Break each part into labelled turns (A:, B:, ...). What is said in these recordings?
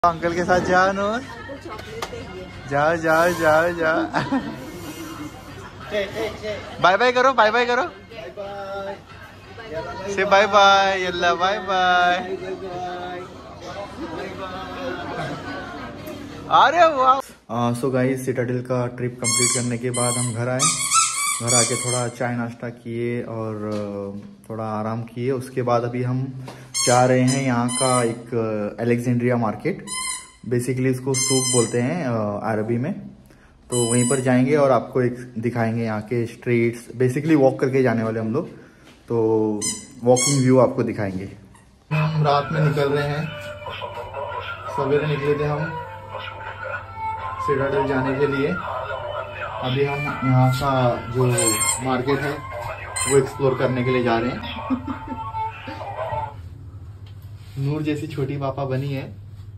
A: Uncle के साथ जाओ नूर, जाओ जाओ जाओ जाओ। बाय बाय करो, बाय बाय करो, से बाय बाय, यल्ला बाय बाय। अरे वाह। सो गाइस, सिटाडेल का ट्रिप कंप्लीट करने के बाद हम घर आए। घर आके थोड़ा चाय नाश्ता किए और थोड़ा आराम किए। उसके बाद अभी हम जा रहे हैं यहाँ का एक अलेक्जेंड्रिया मार्केट, बेसिकली इसको सूक बोलते हैं अरबी में। तो वहीं पर जाएंगे और आपको एक दिखाएंगे यहाँ के स्ट्रीट्स। बेसिकली वॉक करके जाने वाले हम लोग, तो वॉकिंग व्यू आपको दिखाएंगे। हम रात में निकल रहे हैं, सवेरे निकले थे हम सिटाडेल जाने के लिए। अभी हम यहाँ का जो मार्केट है वो एक्सप्लोर करने के लिए जा रहे हैं। नूर जैसी छोटी पापा बनी है,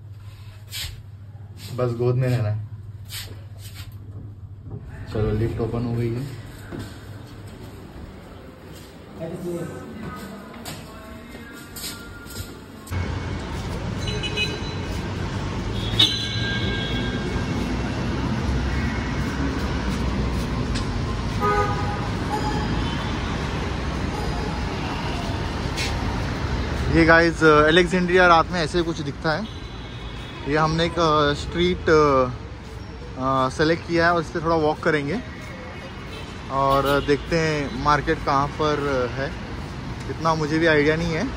A: बस गोद में रहना है। चलो, लिफ्ट ओपन हो गई है। ये गाइस अलेक्जेंड्रिया रात में ऐसे कुछ दिखता है। ये हमने एक स्ट्रीट सेलेक्ट किया है और इस पर थोड़ा वॉक करेंगे और देखते हैं मार्केट कहाँ पर है। इतना मुझे भी आइडिया नहीं है।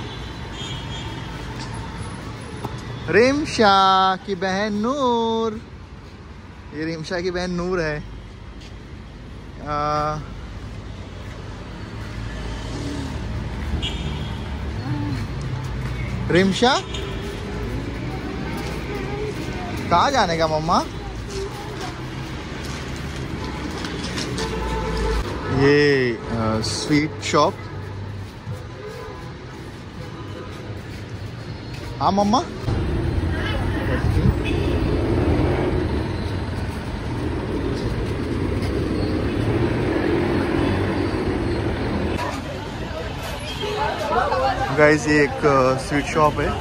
A: रिमशा की बहन नूर, ये रिमशा की बहन नूर है। रिमशा कहाँ जाने का मम्मा? ये स्वीट शॉप। हाँ मम्मा, गाइस ये एक स्वीट शॉप है।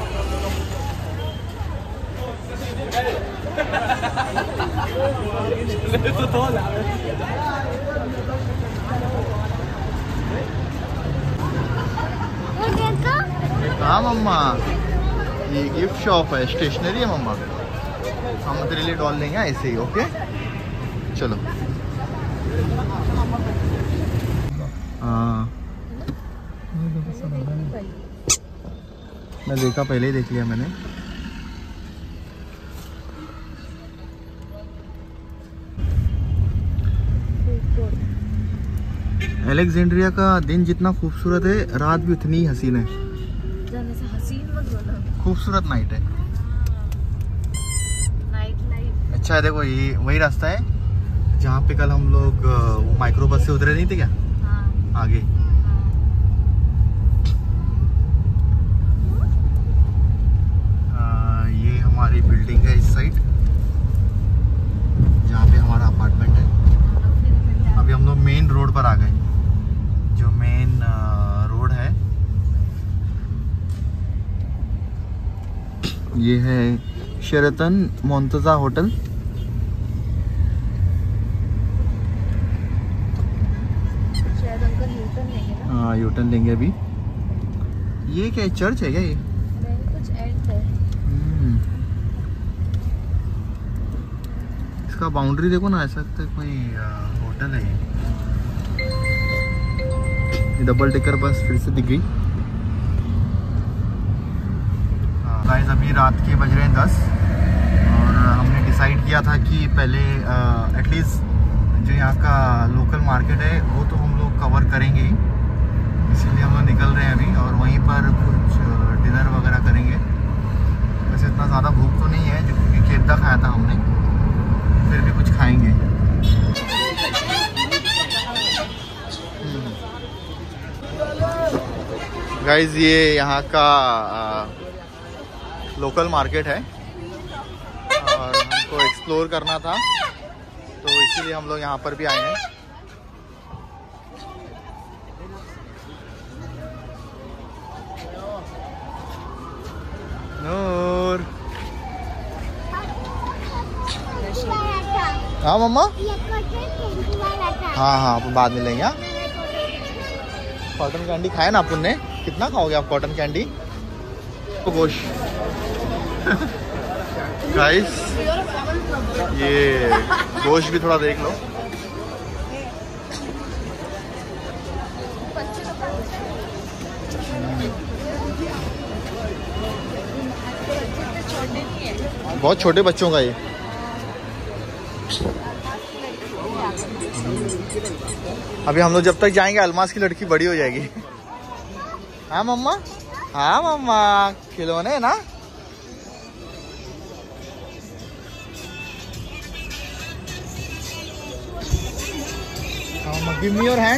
A: हाँ मम्मा, ये गिफ्ट शॉप है, स्टेशनरी है मम्मा। हम तेरे लिए डॉल लेंगे ऐसे ही, ओके? चलो। हाँ, मैं देखा, पहले ही देख लिया मैंने। अलेक्जेंड्रिया का दिन जितना खूबसूरत है, रात भी उतनी ही हसीन है। खूबसूरत नाइट है, नाइट लाइफ। अच्छा है, देखो ये वही रास्ता है जहाँ पे कल हम लोग माइक्रो बस से उतरे नहीं थे क्या? हाँ। आगे ये हमारी बिल्डिंग है इस साइड, जहाँ पे हमारा अपार्टमेंट है। अभी हम लोग मेन रोड पर आ गए, जो मेन रोड है। ये है शेरटन मोंतजा होटल। शायद अंकल यूटर्न लेंगे ना? हाँ, यूटर्न लेंगे अभी। ये क्या है, चर्च है क्या? ये कुछ एंड है। इसका बाउंड्री देखो ना, ऐसा लगता है कोई होटल है। ये डबल डेकर बस फिर से दिख गई। गाइस अभी रात के बज रहे हैं 10 और हमने डिसाइड किया था कि पहले एटलीस्ट जो यहाँ का लोकल मार्केट है वो तो हम लोग कवर करेंगे ही। इसीलिए हम लोग निकल रहे हैं अभी और वहीं पर कुछ डिनर वगैरह करेंगे। वैसे इतना ज़्यादा भूख तो नहीं है, जो क्योंकि केदा खाया था हमने, फिर भी कुछ खाएंगे। गाइस ये यहाँ का लोकल मार्केट है और हमको एक्सप्लोर करना था, तो इसीलिए हम लोग यहाँ पर भी आए हैं। नूर हाँ मम्मा, हाँ हाँ अपन बाद में लेंगे। हाँ कॉटन कैंडी खाया ना अपन ने, कितना खाओगे आप कॉटन कैंडी? तो गोश्त गाइस, ये गोश्त भी थोड़ा देख लो। बहुत छोटे बच्चों का ये। अभी हम लोग जब तक जाएंगे अलमास की लड़की बड़ी हो जाएगी। हाँ मम्मा, हाँ मम्मा, खिलौने ना। मम्मा गिव मी योर हैंड।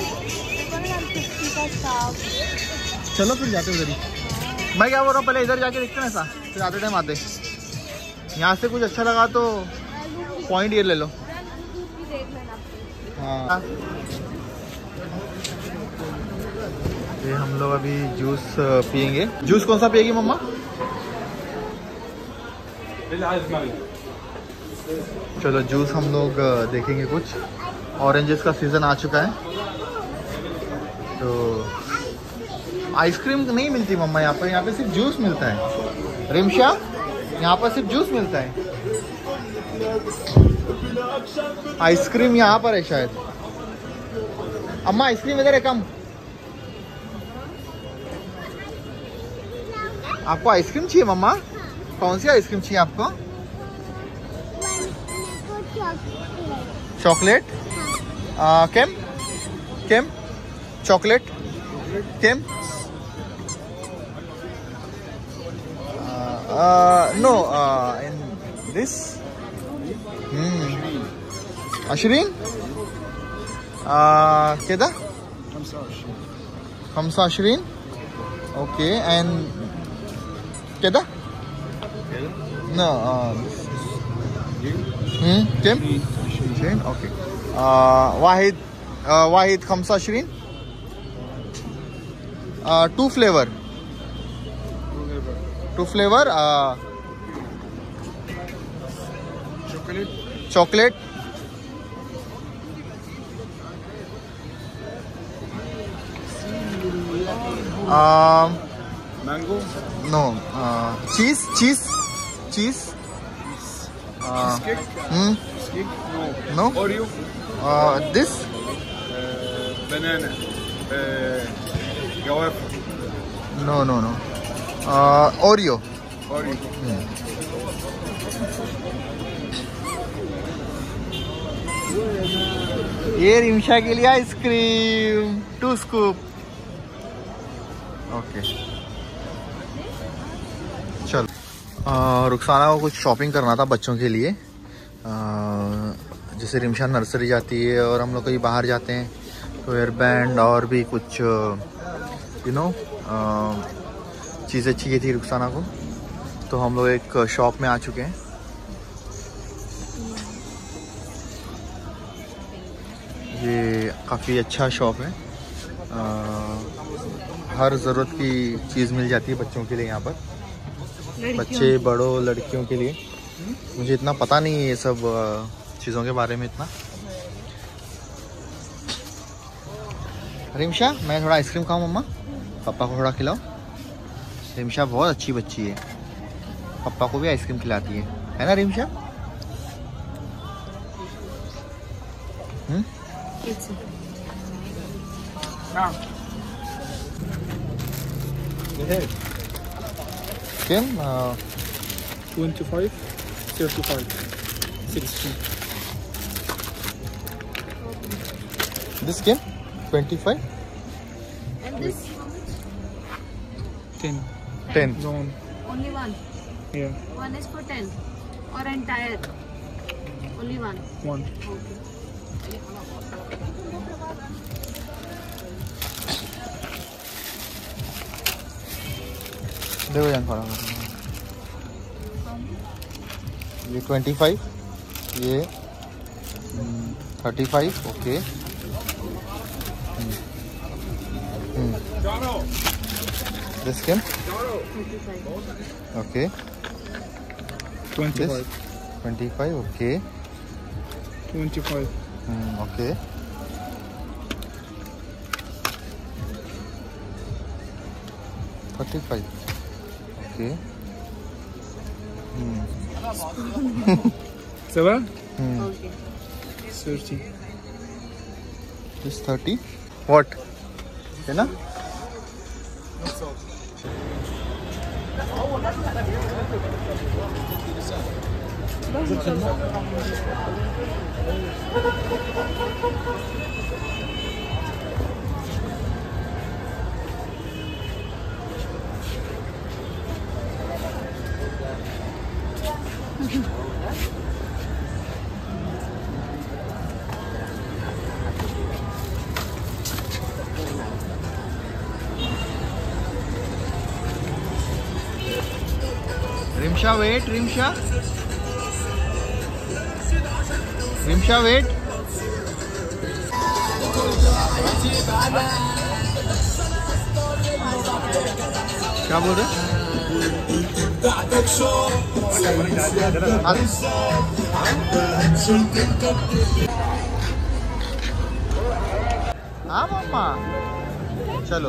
A: चलो फिर जाते उधर ही। मैं क्या बोल रहा हूँ, पहले इधर जाके देखते हैं ऐसा, फिर आते टाइम आते। यहाँ से कुछ अच्छा लगा तो पॉइंट ये ले लो। हाँ ये हम लोग अभी जूस पियेंगे। जूस कौन सा पिएगी मम्मा? चलो जूस हम लोग देखेंगे कुछ। ऑरेंजेस का सीजन आ चुका है तो आइसक्रीम नहीं मिलती मम्मा यहाँ पर। यहाँ पे सिर्फ जूस मिलता है। रिमशा, यहाँ पर सिर्फ जूस मिलता है। आइसक्रीम यहाँ पर है शायद। अम्मा आइसक्रीम इधर है, कम। आपको आइसक्रीम चाहिए मम्मा? कौन सी आइसक्रीम चाहिए आपको? चॉकलेट? केम केम चॉकलेट केम? No in this. Ashrin? Keda? Hamsa Ashrin? Okay, and Keda? No, Kim? Ashrin, okay. Wahid Hamsa Ashrin? Two flavor. Chocolate.
B: Mango?
A: No. Cheese.
B: Cheesecake? Cheesecake?
A: No.
B: Oreo?
A: This?
B: Banana? Guava?
A: No. Oreo. ये रिमशा के लिए ice cream 2 scoop. Okay चलो। रुखसाना को कुछ shopping करना था बच्चों के लिए। जैसे रिमशा नर्सरी जाती है और हम लोग कहीं बाहर जाते हैं तो हेयर बैंड और भी कुछ चीज़ें चाहिए थी रुखसाना को, तो हम लोग एक शॉप में आ चुके हैं। ये काफ़ी अच्छा शॉप है। हर ज़रूरत की चीज़ मिल जाती है बच्चों के लिए यहाँ पर, बच्चे बड़ों लड़कियों के लिए। मुझे इतना पता नहीं है ये सब चीज़ों के बारे में इतना। रिमशा, मैं थोड़ा आइसक्रीम खाऊं मम्मा? पापा को थोड़ा खिलाओ। रिमशा बहुत अच्छी बच्ची है, पापा को भी आइसक्रीम खिलाती है ना Rimsha? Kim?
B: 25, 35, 60.
A: This Kim? 25?
C: And this?
B: 10.
A: 10.
B: Zone.
C: Only one.
B: Yeah.
C: One is for 10. Or entire? Only one.
B: One.
C: Okay.
A: देखो जान खड़ा ये 25, ये 35, okay. This Kim?
C: 25.
A: Okay.
B: 25.
A: This 25, okay.
B: 25.
A: Okay. $35. Okay.
B: Ça va?
C: Okay.
B: 30.
A: This 30. What? है ना? Rimsha wait, Rimsha wait. क्या बोल रहे? हाँ मम्मा, चलो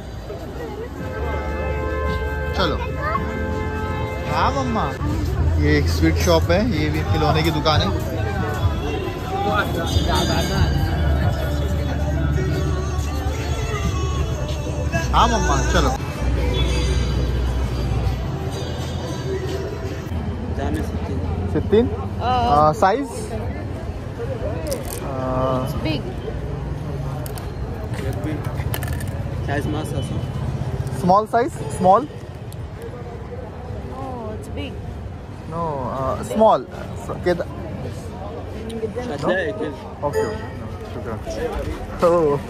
A: चलो। हाँ मम्मा। ये एक स्वीट शॉप है, ये भी खिलौने की दुकान है। हाँ मम्मा चलो। Size
C: Big.
A: Small size, small
C: Oh, it's big.
A: No small okay शुक्रिया। ओह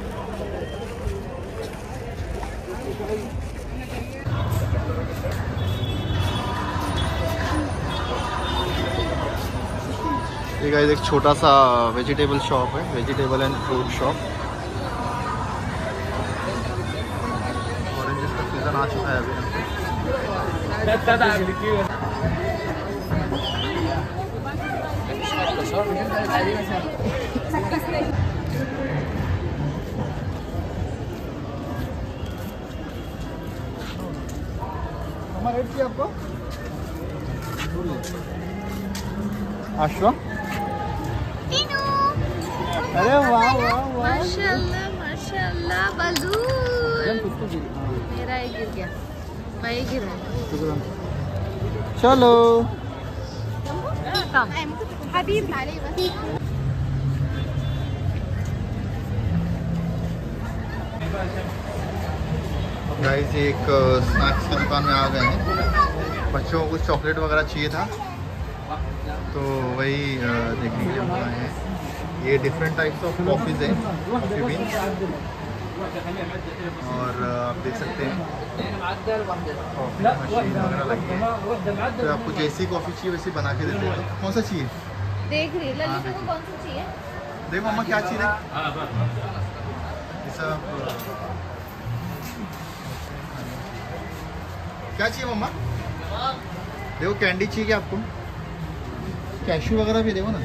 A: ये गाइस एक छोटा सा वेजिटेबल शॉप है, vegetable and fruit shop. Oranges का सीजन आ चुका है अभी। हमारा रेट क्या आपको? आश्वा। अरे वाह वाह वाह,
C: माशाल्लाह माशाल्लाह बलून। मेरा एक गिर गया, मैं ही गिरा।
A: चलो
C: हबीब
A: गाइस एक स्नैक्स की दुकान में आ गए हैं। बच्चों को कुछ चॉकलेट वगैरह चाहिए था तो वही देखने के लिए हम आए हैं। ये डिफरेंट टाइप्स ऑफ कॉफ़ीज़ हैं, कॉफ़ी बीन्स, और आप देख सकते हैं कॉफ़ी मशीन वगैरह लगी है। तो आपको जैसी कॉफ़ी चाहिए वैसी बना के देते हैं। कौन सा चाहिए?
C: देख रही ललिता को कौन सा चाहिए?
A: देख मम्मा क्या चाहिए? ये सब क्या चाहिए मम्मा? देखो कैंडी चाहिए क्या आपको? कैशू वगैरह भी देखो ना।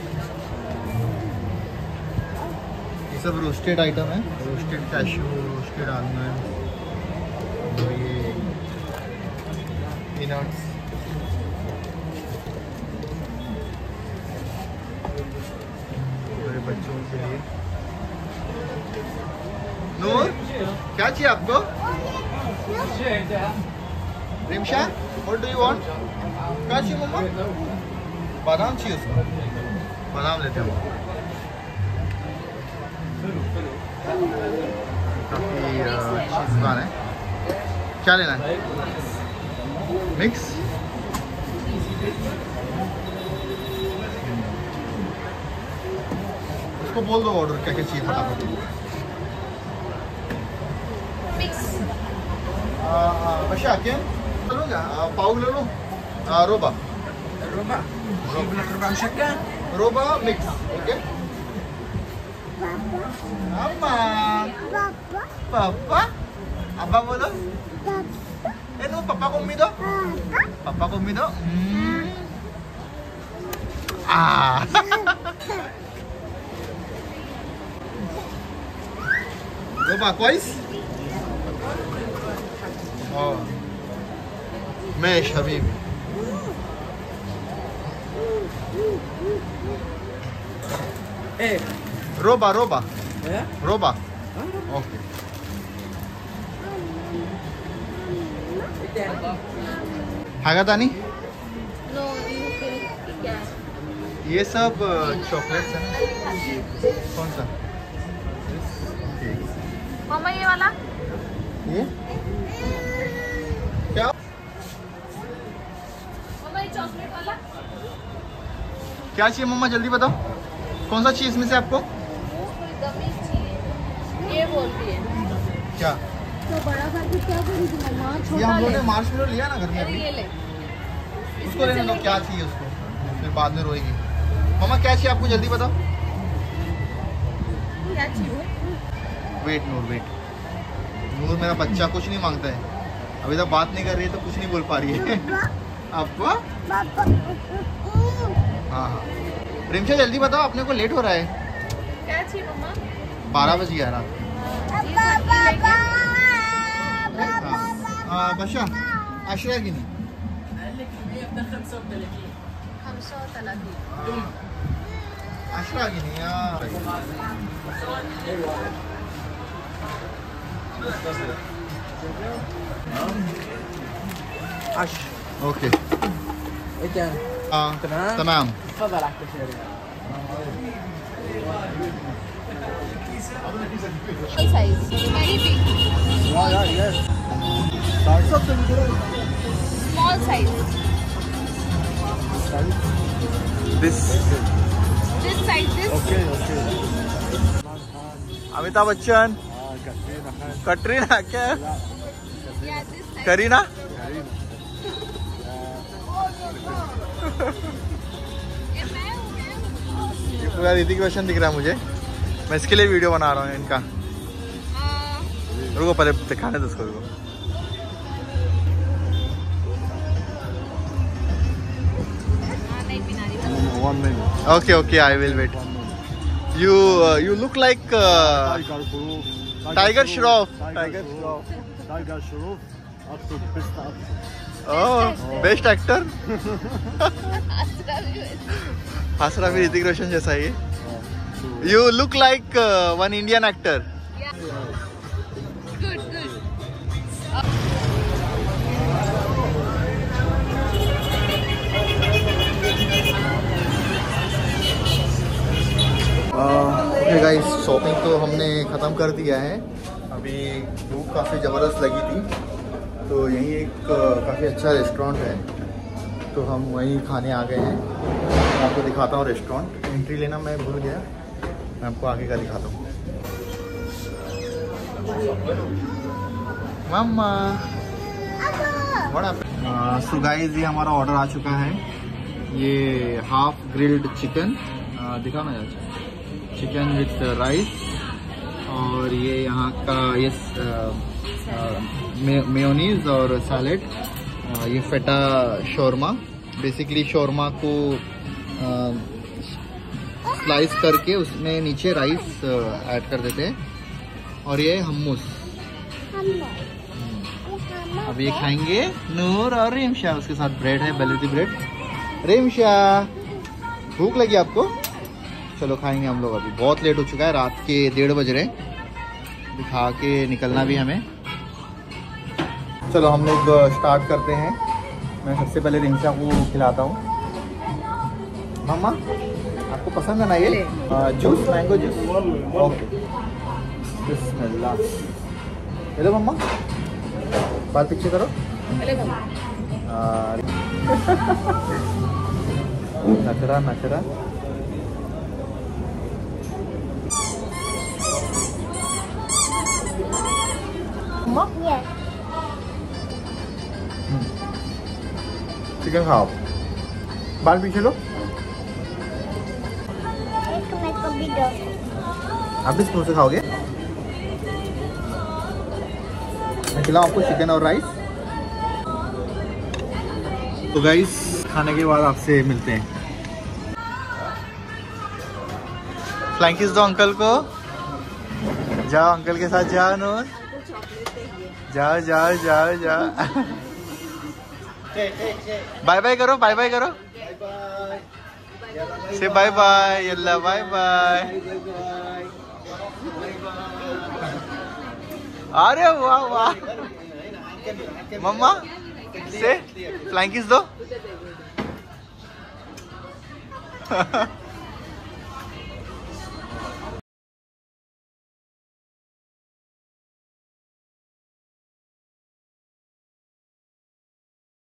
A: ये सब रोस्टेड आइटम है, रोस्टेड कैशू, रोस्टेड आलमंड, और ये पीनट्स। मेरे बच्चों के लिए। नूर क्या चाहिए आपको? Rimsha what do you want? क्या चाहिए मम्मा? बादाम चाहिए उसको, बादाम लेते हैं। काफ़ी अच्छी दुकान है। क्या लेना है? मिक्स। उसको बोल दो ऑर्डर क्या क्या चाहिए फटाफट। बशा क्या चलो क्या पाव ले लो। रोबा रोबा मिक्स। ओके अम्मा पापा अब्बा बोलो। ए नो पापा को उम्मीद हो, पापा को उम्मीद हो। روبا كويس؟ ماشي حبيبي.
D: ايه
A: روبا روبا
D: ايه
A: روبا. اوكي. حاجة تاني؟
C: नो क्या है?
A: ये सब चॉकलेट्स है ना? कौन सा?
C: मम्मा ये वाला
A: ये क्या?
C: मम्मा ये चॉकलेट वाला
A: क्या चाहिए मम्मा जल्दी बताओ, कौन सा चाहिए इसमें से आपको?
C: कोई गमी चाहिए, ये बोलती है।
A: क्या?
C: तो बड़ा करके क्या करेगी मम्मा?
A: ये
C: छोटा
A: हम लोगों
C: ले।
A: ने मार्शमेलो लिया ना घर में
C: अरे
A: अभी,
C: ये ले।
A: उसको लेने दो, क्या चाहिए उसको, फिर बाद में रोएगी। मम्मा क्या चाहिए आपको जल्दी बताओ।
C: क्या चाहिए?
A: वेट नूर वेट, नूर मेरा बच्चा कुछ नहीं मांगता है, अभी तक बात नहीं कर रही है तो कुछ नहीं बोल पा रही है। आपको? हाँ हाँ रिमशा जल्दी बताओ, अपने को लेट हो रहा है।
C: क्या चाहिए मम्मा?
A: 12 बज गया रात। हाँ बशा अशरा की नहीं,
C: 530
A: अशरा की नहीं यार। ओके
D: ايه تاني؟
A: हाँ
D: تمام.
A: तमाम।
D: تفضل على الكاشير.
C: Size very big small size
A: this
C: this size this
A: Amitabh Bachchan, Katrina क्या
C: या दिस साइज
A: करीना। ये पूरा ऋतिक रोशन दिख रहा है मुझे, मैं इसके लिए वीडियो बना रहा हूँ इनका। रुको पहले दिखाने दो उसको, रुको।
C: नहीं पिना रही
A: okay okay I will wait. You look like Tiger Shroff.
D: Tiger Shroff اكتب بيست اكتر
A: oh best actor. हंसरा भी ऋतिक रोशन जैसा ही है। You look like one Indian actor.
C: Good good
A: okay guys, shopping तो हमने ख़त्म कर दिया है। अभी भूख काफ़ी ज़बरदस्त लगी थी, तो यहीं एक काफ़ी अच्छा रेस्टोरेंट है, तो हम वहीं खाने आ गए हैं। मैं आपको दिखाता हूँ रेस्टोरेंट। एंट्री लेना मैं भूल गया, मैं आपको आगे का दिखाता हूँ। मम्मा सो गाइस, ये हमारा ऑर्डर आ चुका है। ये हाफ ग्रिल्ड चिकन, दिखा ना यार, चिकन विथ राइस, और ये यहाँ का ये मेयोनीज और सैलेड। ये फेटा शोरमा, बेसिकली शोरमा को स्लाइस करके उसमें नीचे राइस ऐड कर देते हैं, और ये hummus। अब ये खाएंगे नूर और रिमशा, उसके साथ ब्रेड है, बेलेटी ब्रेड। रिमशा भूख लगी आपको? चलो खाएंगे हम लोग। अभी बहुत लेट हो चुका है, रात के 1:30 बज रहे, दिखा के निकलना भी हमें। चलो हम लोग स्टार्ट करते हैं। मैं सबसे पहले रिमशा को खिलाता हूँ। मम्मा आपको पसंद है ना ये जूस, मैंगो जूस? ओके बिस्मिल्लाह। हेलो मम्मा, बात पीछे करो। नखरा नखरा। चिकन खाओ, बाल पीछे लो। आप भी स्पून से खाओगे? मैं खिलाऊं आपको चिकन और राइस? तो गाइस, खाने के बाद आपसे मिलते हैं। फ्लैंकीज दो अंकल को, जाओ अंकल के साथ जाओ नूर, जाओ जाओ जाओ जाओ। बाय बाय करो, बाय बाय करो, से बाय बाय, यल्ला बाय बाय। अरे वाह वाह, मम्मा से फ्लाइंग किस दो।